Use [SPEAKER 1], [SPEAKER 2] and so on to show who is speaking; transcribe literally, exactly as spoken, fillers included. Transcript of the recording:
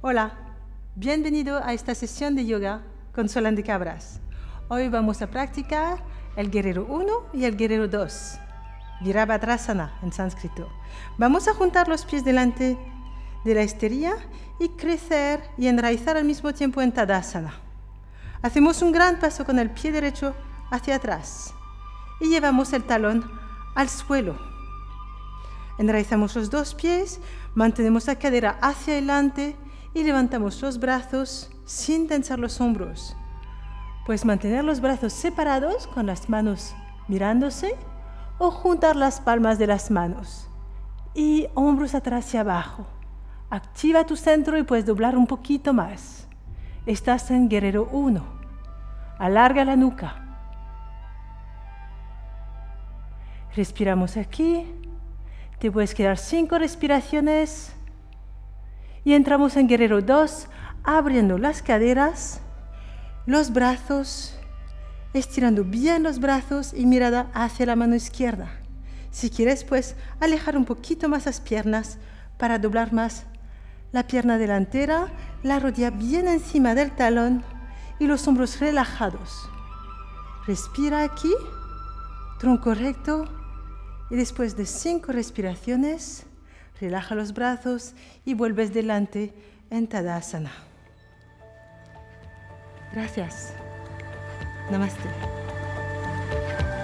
[SPEAKER 1] Hola, bienvenido a esta sesión de yoga con Solán de Cabras. Hoy vamos a practicar el guerrero uno y el guerrero dos, Virabhadrasana en sánscrito. Vamos a juntar los pies delante de la esterilla y crecer y enraizar al mismo tiempo en Tadasana. Hacemos un gran paso con el pie derecho hacia atrás y llevamos el talón al suelo. Enraizamos los dos pies, mantenemos la cadera hacia adelante y levantamos los brazos sin tensar los hombros. Puedes mantener los brazos separados con las manos mirándose o juntar las palmas de las manos y hombros atrás y abajo. Activa tu centro y puedes doblar un poquito más. Estás en guerrero uno. Alarga la nuca. Respiramos aquí. Te puedes quedar cinco respiraciones. Y entramos en guerrero dos, abriendo las caderas, los brazos, estirando bien los brazos y mirada hacia la mano izquierda. Si quieres, pues alejar un poquito más las piernas para doblar más la pierna delantera, la rodilla bien encima del talón y los hombros relajados. Respira aquí, tronco recto, y después de cinco respiraciones, relaja los brazos y vuelves delante en Tadasana. Gracias. Namaste.